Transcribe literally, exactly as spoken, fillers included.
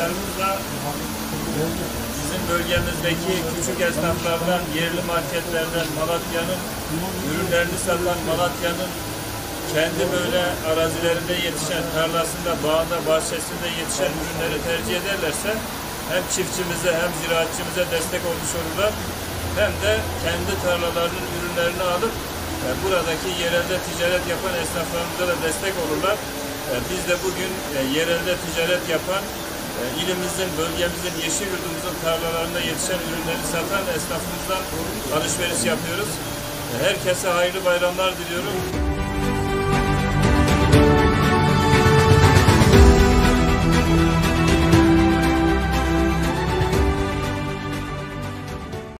vatandaşlarımızla bizim bölgemizdeki küçük esnaflardan, yerli marketlerden, Malatya'nın ürünlerini satan, Malatya'nın kendi böyle arazilerinde yetişen, tarlasında, bağında, bahçesinde yetişen ürünleri tercih ederlerse hem çiftçimize hem ziraatçımıza destek olmuş olurlar, hem de kendi tarlalarının ürünlerini alıp e, buradaki yerelde ticaret yapan esnaflarımıza da destek olurlar. E, biz de bugün e, yerelde ticaret yapan, e, ilimizin, bölgemizin, yeşil yurdumuzun tarlalarında yetişen ürünleri satan esnafımızdan alışveriş yapıyoruz. E, herkese hayırlı bayramlar diliyorum.